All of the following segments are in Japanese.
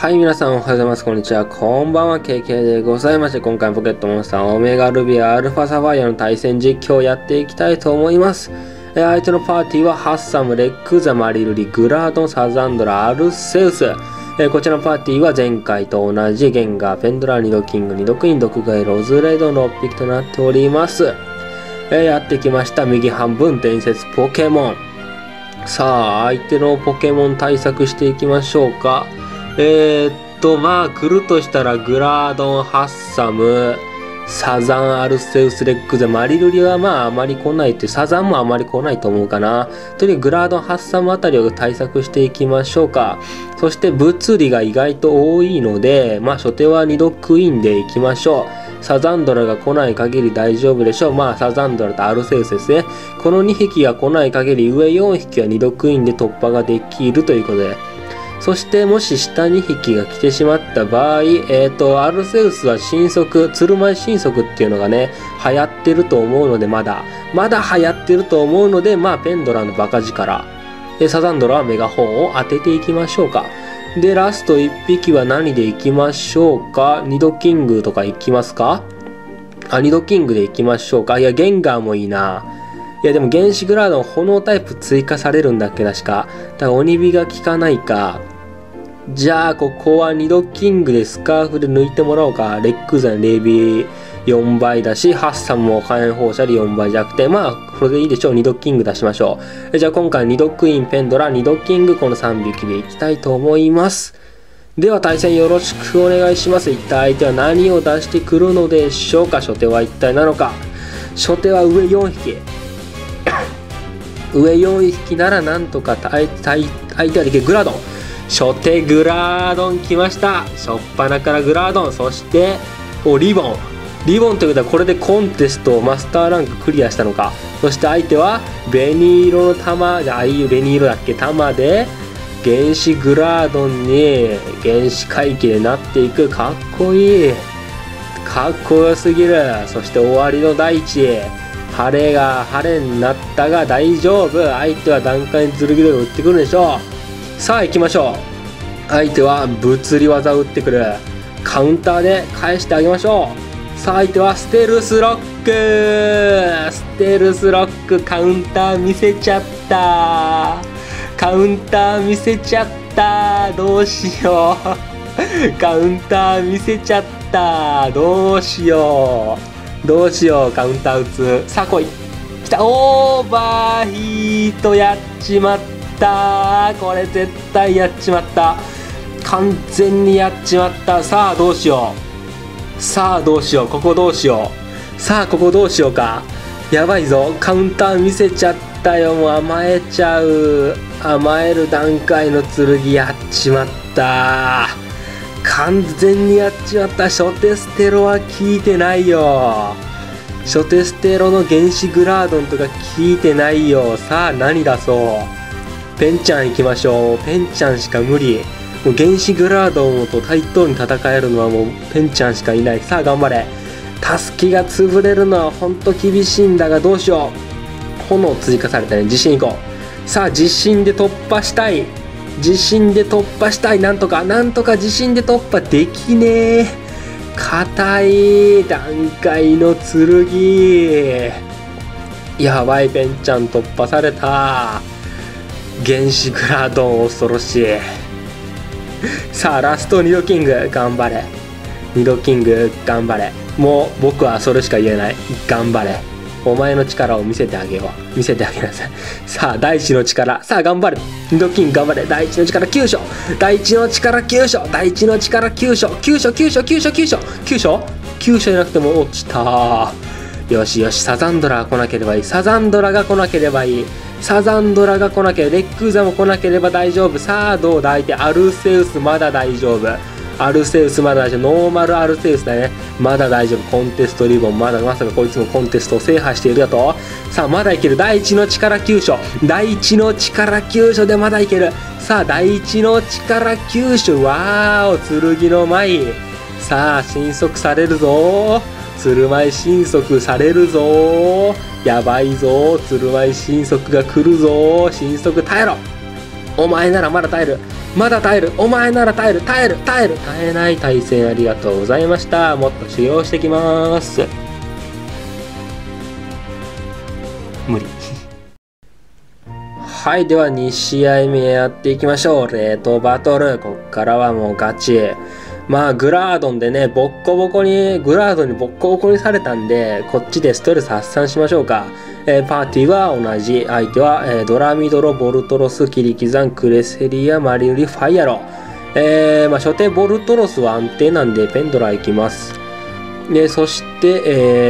はい、皆さんおはようございます。こんにちは。こんばんは。KK でございまして、今回ポケットモンスターオメガルビアアルファサファイアの対戦実況をやっていきたいと思います。相手のパーティーはハッサム、レックザ、マリルリ、グラードン、サザンドラ、アルセウス。こちらのパーティーは前回と同じゲンガー、ペンドラ、ニドキング、ニドクイーン、ドクガイ、ロズレイドの6匹となっております。やってきました。右半分、伝説ポケモン。さあ、相手のポケモン対策していきましょうか。まあ、来るとしたら、グラードン、ハッサム、サザン、アルセウス、レックゼ、マリルリはまあ、あまり来ないって、サザンもあまり来ないと思うかな。とにかくグラードン、ハッサムあたりを対策していきましょうか。そして、物理が意外と多いので、まあ、初手はニドクイーンでいきましょう。サザンドラが来ない限り大丈夫でしょう。まあ、サザンドラとアルセウスですね。この2匹が来ない限り、上4匹はニドクイーンで突破ができるということで。そしてもし下2匹が来てしまった場合、アルセウスは新速、鶴舞新速っていうのがね、流行ってると思うので、まだ流行ってると思うので、まあ、ペンドラのバカ力。サザンドラはメガホンを当てていきましょうか。で、ラスト1匹は何でいきましょうか。ニドキングとかいきますか？ニドキングでいきましょうか。いや、ゲンガーもいいな。いや、でも原子グラードン炎タイプ追加されるんだっけ、確か。だから鬼火が効かないか。じゃあ、ここはニドキングでスカーフで抜いてもらおうか。レックザン、レビー4倍だし、ハッサンも火炎放射で4倍弱点。まあ、これでいいでしょう。ニドキング出しましょう。じゃあ、今回ニドクイーン、ペンドラ、ニドキング、この3匹でいきたいと思います。では、対戦よろしくお願いします。一体相手は何を出してくるのでしょうか。初手は一体なのか。初手は上4匹。上4匹ならなんとか相手はできる。グラドン。初手グラードン来ました。初っ端からグラードン。そしてリボンということはこれでコンテストマスターランククリアしたのか。そして相手は紅色の玉じゃああいう紅色だっけ玉で原子グラードンに原子回帰でなっていく。かっこいい、かっこよすぎる。そして終わりの大地。晴れになったが大丈夫。相手は段階に剣で打ってくるでしょう。さあ行きましょう。相手は物理技を打ってくる。カウンターで返してあげましょう。さあ相手はステルスロックカウンター見せちゃった。どうしようカウンター見せちゃった。どうしようカウンター打つ。さあ来い。来た。オーバーヒートやっちまった。これ絶対やっちまった。完全にやっちまった。さあどうしよう。ここどうしようか。やばいぞ。カウンター見せちゃったよ。もう甘えちゃう。甘える段階の剣やっちまった。完全にやっちまった。初手ステロは効いてないよ。初手ステロの原子グラードンとか効いてないよ。さあ何出そう。ペンちゃん行きましょう。ペンちゃんしか無理。もう原子グラードンと対等に戦えるのはもうペンちゃんしかいない。さあ頑張れ。タスキが潰れるのはほんと厳しいんだがどうしよう。炎追加されたね。地震行こう。さあ地震で突破したい。なんとか地震で突破できねえ。硬い段階の剣。やばい。ペンちゃん突破された。原子グラードン恐ろしい。さあラストニドキング頑張れ。もう僕はそれしか言えない。頑張れ。お前の力を見せてあげなさい。さあ大地の力。さあ頑張れ。ニドキング頑張れ。大地の力急所じゃなくても落ちた。よしサザンドラが来なければいい。サザンドラが来なければレックザも来なければ大丈夫。さあどうだ相手。アルセウスまだ大丈夫。ノーマルアルセウスだね。まだ大丈夫。コンテストリボンまさかこいつもコンテストを制覇しているだと。さあまだいける。大地の力急所でまだいける。さあ大地の力急所。わーお剣の舞。さあ神速されるぞ。鶴舞神速されるぞ。やばいぞ。鶴舞神速が来るぞ。神速耐えろ。お前ならまだ耐える。 まだ耐える。お前なら耐える。耐えない対戦ありがとうございました。もっと修行してきます。無理。はい、では2試合目やっていきましょう。レートバトル。こっからはもうガチ。まあ、グラードンでね、グラードンにボッコボコにされたんで、こっちでストレス発散しましょうか。パーティーは同じ。相手は、ドラミドロ、ボルトロス、キリキザン、クレセリア、マリウリ、ファイアロ。初手ボルトロスは安定なんで、ペンドラ行きます。で、そして、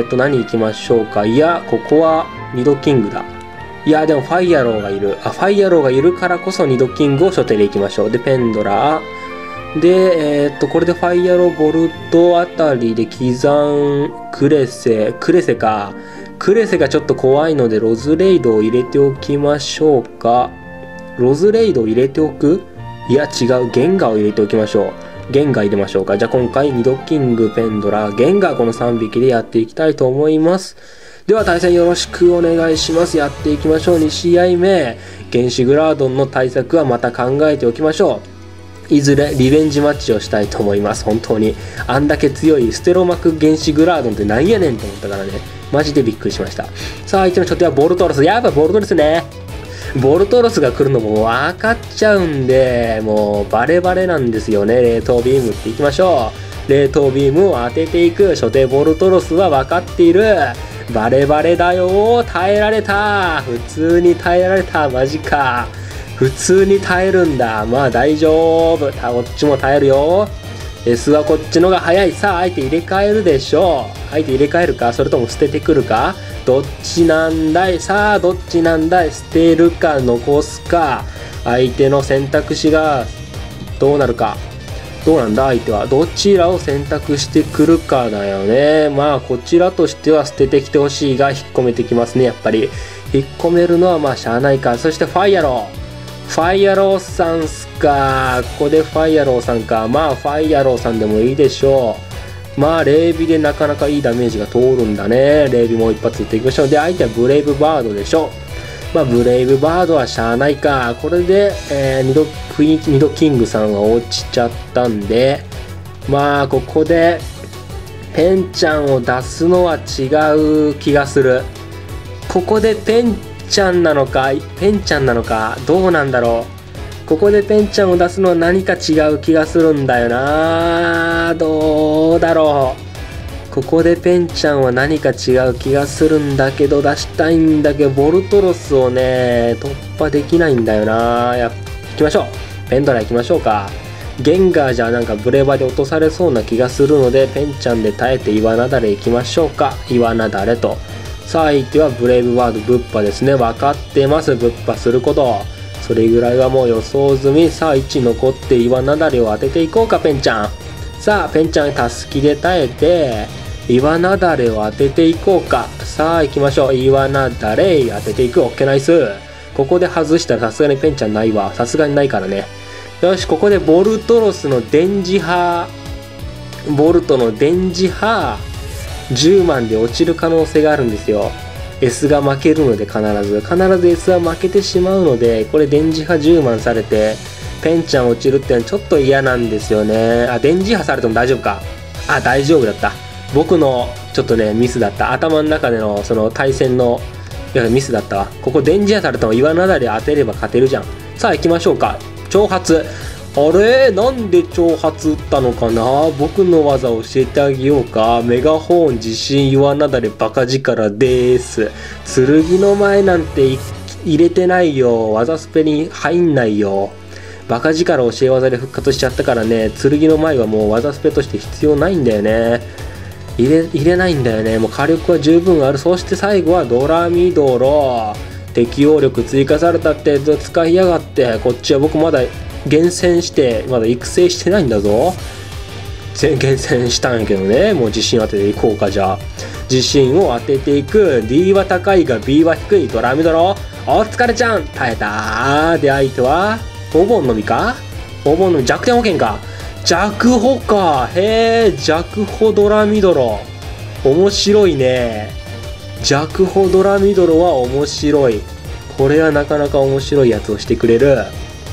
何行きましょうか。いや、ここは2度キングだ。いや、でもファイアローがいる。ファイアローがいるからこそ2度キングを初手で行きましょう。で、ペンドラ。で、これでファイアロー、ボルトあたりで刻ん、クレセか。クレセがちょっと怖いので、ロズレイドを入れておきましょうか。ロズレイドを入れておく？いや、違う。ゲンガーを入れておきましょう。ゲンガー入れましょうか。じゃあ今回、2度キング、ペンドラ、ゲンガーこの3匹でやっていきたいと思います。では対戦よろしくお願いします。やっていきましょう。2試合目。原始グラードンの対策はまた考えておきましょう。いずれリベンジマッチをしたいと思います。本当に。あんだけ強いステロマク原始グラードンってなんやねんと思ったからね。マジでびっくりしました。さあ、相手の初手はボルトロス。やっぱボルトロスね。ボルトロスが来るのも分かっちゃうんで、もうバレバレなんですよね。冷凍ビームっていきましょう。冷凍ビームを当てていく。初手ボルトロスは分かっている。バレバレだよ。耐えられた。普通に耐えられた。マジか。普通に耐えるんだ。まあ大丈夫。こっちも耐えるよ。S はこっちのが早い。さあ、相手入れ替えるでしょう。相手入れ替えるか、それとも捨ててくるか。どっちなんだい。さあ、どっちなんだい。捨てるか、残すか。相手の選択肢がどうなるか。どうなんだ相手は。どちらを選択してくるかだよね。まあ、こちらとしては捨ててきてほしいが、引っ込めてきますね、やっぱり。引っ込めるのはまあ、しゃあないか。そしてファイアロー。ファイアローさんすか。ここでファイアローさんか。まあ、ファイアローさんでもいいでしょう。まあ、霊美でなかなかいいダメージが通るんだね。霊美もう一発打っていきましょう。で、相手はブレイブバードでしょう。まあ、ブレイブバードはしゃあないか。これで、2度キングさんが落ちちゃったんで、まあ、ここで、ペンちゃんを出すのは違う気がする。ここでペンちゃんなのかどうなんだろう。ここでペンちゃんを出すのは何か違う気がするんだよな。どうだろう。ここでペンちゃんは何か違う気がするんだけど、出したいんだけど、ボルトロスをね突破できないんだよな。行きましょう。ペンドラ行きましょうか。ゲンガーじゃなんかブレバで落とされそうな気がするので、ペンちゃんで耐えて岩なだれ行きましょうか。岩なだれと。さあ、相手はブレイブワードぶっぱですね。分かってます。ぶっぱすること。それぐらいはもう予想済み。さあ、1残って岩なだれを当てていこうか、ペンちゃん。さあ、ペンちゃん、たすきで耐えて、岩なだれを当てていこうか。さあ、行きましょう。岩なだれ当てていく。オッケーナイス。ここで外したらさすがにペンちゃんないわ。さすがにないからね。よし、ここでボルトロスの電磁波。ボルトの電磁波。10万で落ちる可能性があるんですよ。S が負けるので必ず S は負けてしまうので、これ電磁波10万されてペンちゃん落ちるってのはちょっと嫌なんですよね。電磁波されても大丈夫か。大丈夫だった。僕のちょっとねミスだった。頭の中でのその対戦のミスだったわ。ここ電磁波されても岩なだれ当てれば勝てるじゃん。さあ行きましょうか。挑発。あれなんで挑発打ったのかな。僕の技教えてあげようか。メガホーン地震岩なだれバカ力です。剣の前なんて入れてないよ。技スペに入んないよ。バカ力教え技で復活しちゃったからね。剣の前はもう技スペとして必要ないんだよね。入れないんだよね。もう火力は十分ある。そして最後はドラミドロ。適応力追加されたって使いやがって。こっちは僕まだ厳選してまだ育成してないんだぞ。厳選したんやけどね。もう自信当てていこうか。じゃあ自信を当てていく。 D は高いが B は低い。ドラミドロ。お疲れちゃん耐えた。で相手はお盆のみか。お盆のみ弱点保険か。弱保か。へえ弱保ドラミドロ面白いね。弱保ドラミドロは面白い。これはなかなか面白いやつをしてくれる。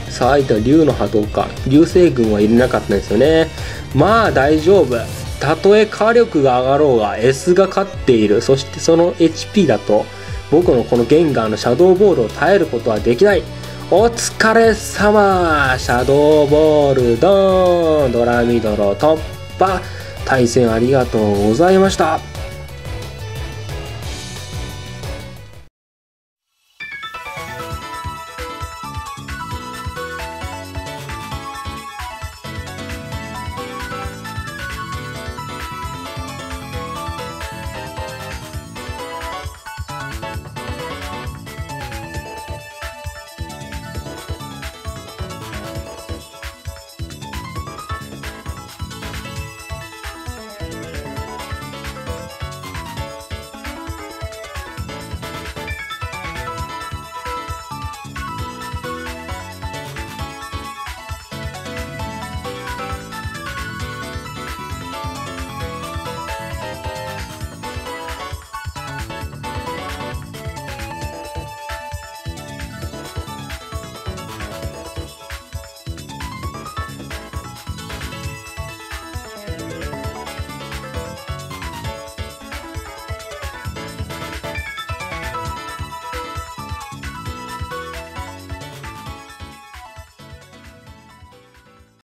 さあ相手は竜の波動か。流星群は入れなかったんですよね。まあ大丈夫。たとえ火力が上がろうが S が勝っている。そしてその HP だと僕のこのゲンガーのシャドーボールを耐えることはできない。お疲れ様。シャドーボールドーン。ドラミドロ突破。対戦ありがとうございました。